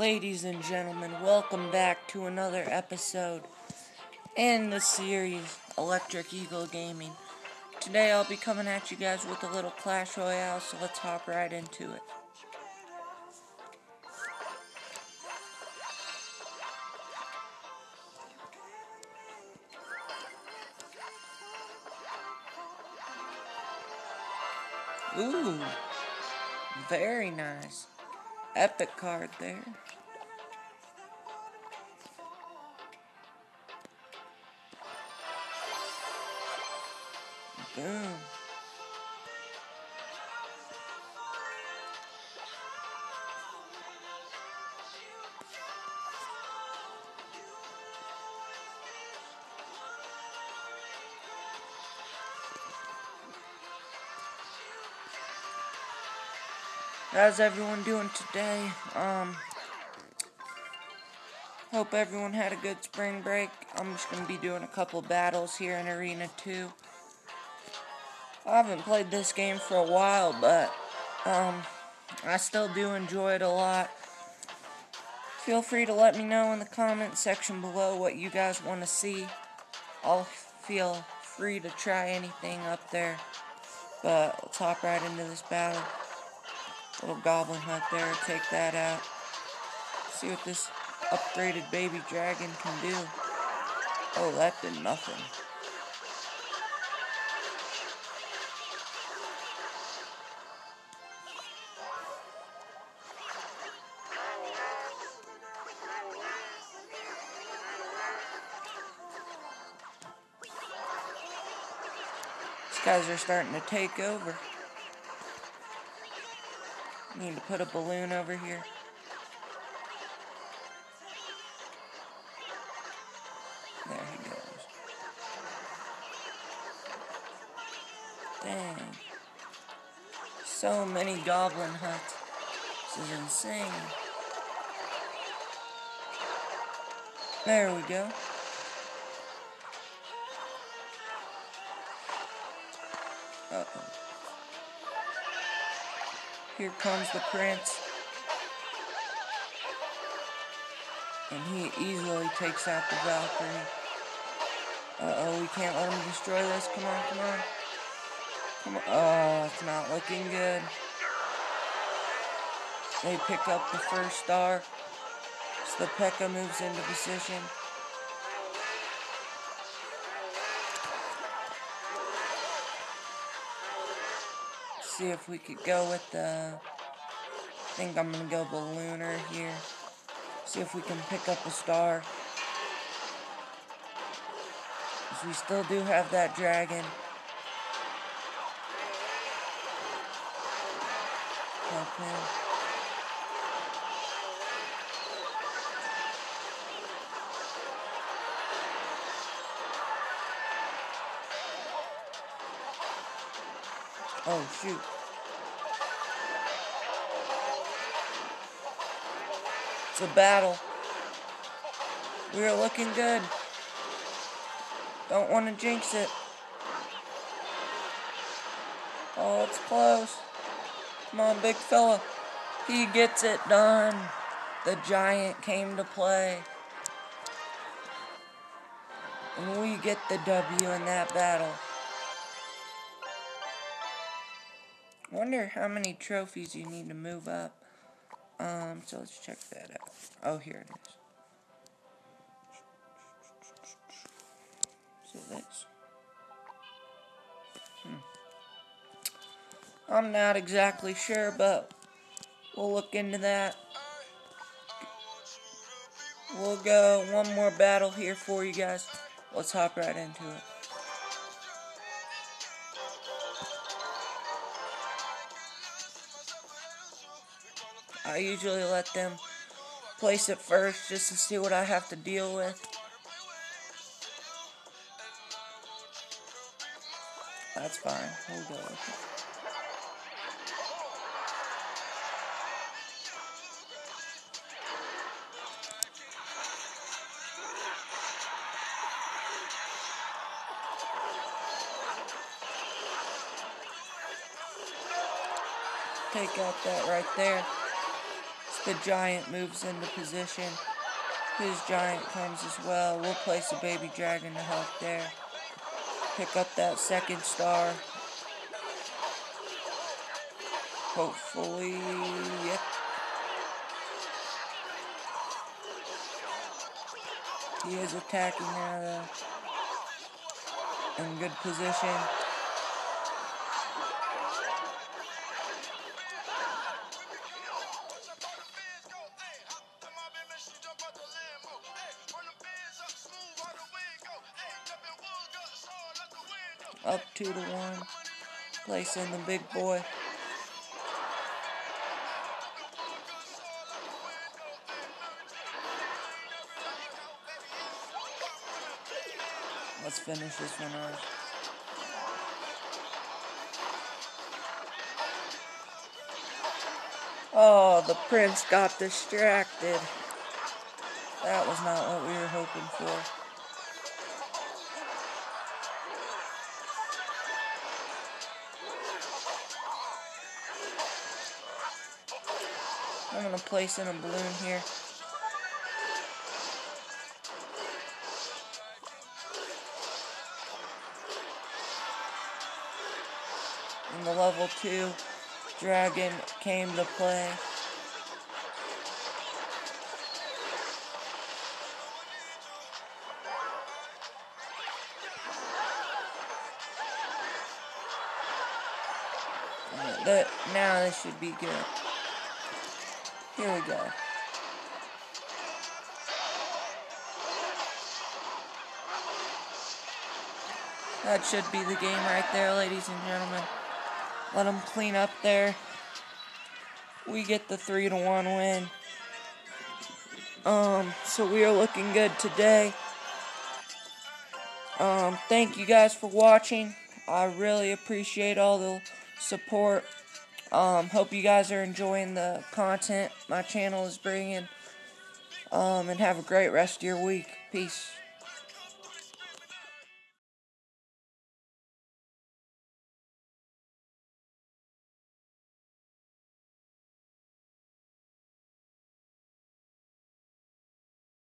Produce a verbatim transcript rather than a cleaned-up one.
Ladies and gentlemen, welcome back to another episode in the series Electric Eagle Gaming. Today I'll be coming at you guys with a little Clash Royale, so let's hop right into it. Ooh, very nice. Epic card there. Boom. How's everyone doing today? Um, hope everyone had a good spring break. I'm just going to be doing a couple battles here in Arena two. I haven't played this game for a while, but um, I still do enjoy it a lot. Feel free to let me know in the comment section below what you guys want to see. I'll feel free to try anything up there. But let's hop right into this battle. Little goblin hunt there, take that out. See what this upgraded baby dragon can do. Oh, that did nothing. These guys are starting to take over. Need to put a balloon over here. There he goes. Dang. So many goblin hunts. This is insane. There we go. Uh-oh. Here comes the prince. And he easily takes out the Valkyrie. Uh-oh, we can't let him destroy this. Come on, come on. Come on. Oh, it's not looking good. They pick up the first star. So the P E K K A moves into position. Let's see if we could go with the... I think I'm going to go Ballooner here. See if we can pick up a star. Because we still do have that dragon. Help him. Oh, shoot. It's a battle. We're looking good. Don't want to jinx it. Oh, it's close. Come on, big fella. He gets it done. The giant came to play. And we get the W in that battle. Wonder how many trophies you need to move up. Um, so let's check that out. Oh, here it is. So that's... Hmm. I'm not exactly sure, but we'll look into that. We'll go one more battle here for you guys. Let's hop right into it. I usually let them place it first just to see what I have to deal with. That's fine. We'll go with it. Take out that right there. The giant moves into position. His giant comes as well. We'll place a baby dragon to help there. Pick up that second star. Hopefully, yep. He is attacking now, though. In good position. Up two to one. Placing the big boy. Let's finish this one off. Oh, the prince got distracted. That was not what we were hoping for. I'm going to place in a balloon here. And the level two dragon came to play. Uh, that, now this should be good. Here we go. That should be the game right there, ladies and gentlemen. Let them clean up there. We get the three to one win. Um, so we are looking good today. Um, thank you guys for watching. I really appreciate all the support. Um, hope you guys are enjoying the content my channel is bringing. Um, and have a great rest of your week. Peace.